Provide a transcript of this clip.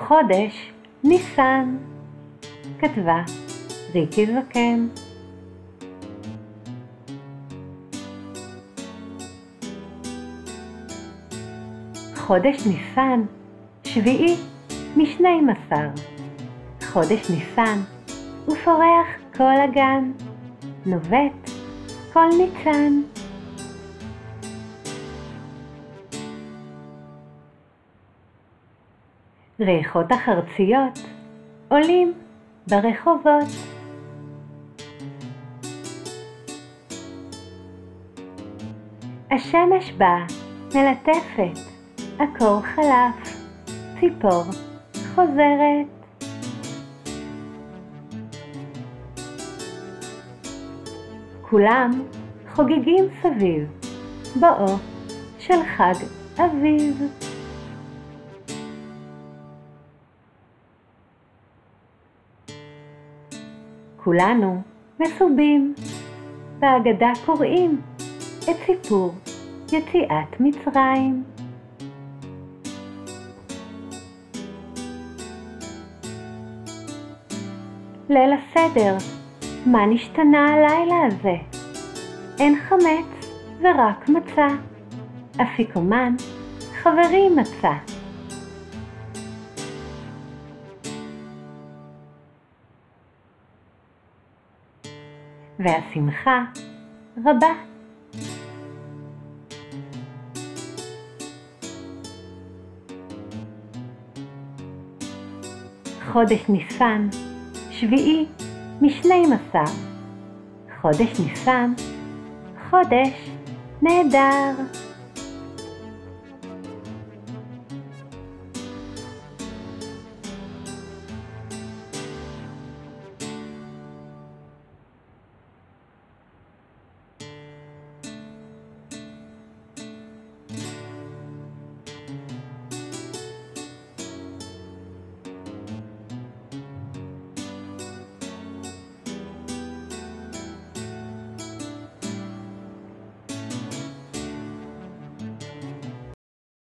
חודש ניסן, כתבה ריקי זקן. חודש ניסן, שביעי מ12. חודש ניסן, ופורח כל הגן, נובט כל ניצן. ריחות החרציות עולים ברחובות. השמש באה מלטפת, הקור חלף, ציפור חוזרת. כולם חוגגים סביב, בואו של חג אביב. כולנו מסובים, בהגדה קוראים את סיפור יציאת מצרים. ליל הסדר, מה נשתנה הלילה הזה? אין חמץ ורק מצה, אפיקומן חברי מצא. והשמחה רבה. חודש ניסן, שביעי מ12. חודש ניסן, חודש נהדר.